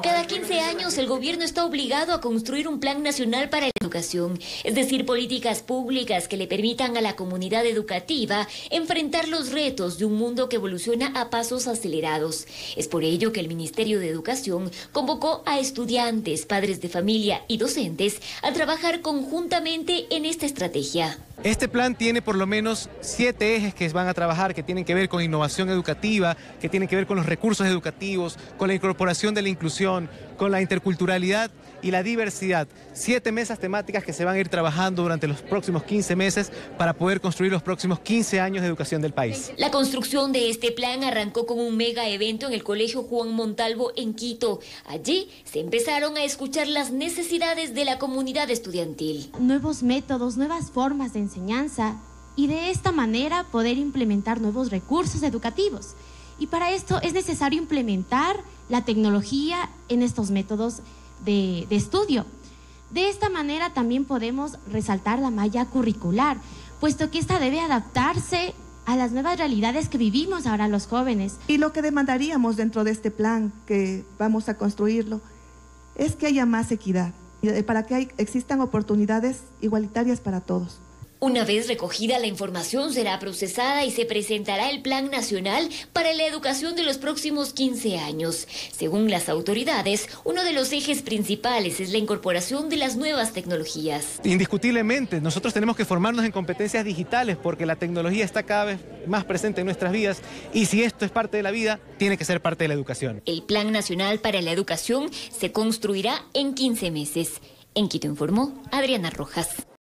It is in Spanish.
Cada 15 años el gobierno está obligado a construir un plan nacional para la educación, es decir, políticas públicas que le permitan a la comunidad educativa enfrentar los retos de un mundo que evoluciona a pasos acelerados. Es por ello que el Ministerio de Educación convocó a estudiantes, padres de familia y docentes a trabajar conjuntamente en esta estrategia. Este plan tiene por lo menos 7 ejes que van a trabajar, que tienen que ver con innovación educativa, que tienen que ver con los recursos educativos, con la incorporación de la inclusión, con la interculturalidad y la diversidad. 7 mesas temáticas que se van a ir trabajando durante los próximos 15 meses para poder construir los próximos 15 años de educación del país. La construcción de este plan arrancó con un mega evento en el Colegio Juan Montalvo en Quito. Allí se empezaron a escuchar las necesidades de la comunidad estudiantil. Nuevos métodos, nuevas formas de enseñanza y de esta manera poder implementar nuevos recursos educativos. Y para esto es necesario implementar la tecnología en estos métodos de estudio. De esta manera también podemos resaltar la malla curricular, puesto que esta debe adaptarse a las nuevas realidades que vivimos ahora los jóvenes. Y lo que demandaríamos dentro de este plan que vamos a construirlo es que haya más equidad, para que existan oportunidades igualitarias para todos. Una vez recogida la información será procesada y se presentará el Plan Nacional para la Educación de los próximos 15 años. Según las autoridades, uno de los ejes principales es la incorporación de las nuevas tecnologías. Indiscutiblemente, nosotros tenemos que formarnos en competencias digitales porque la tecnología está cada vez más presente en nuestras vidas y si esto es parte de la vida, tiene que ser parte de la educación. El Plan Nacional para la Educación se construirá en 15 meses. En Quito informó Adriana Rojas.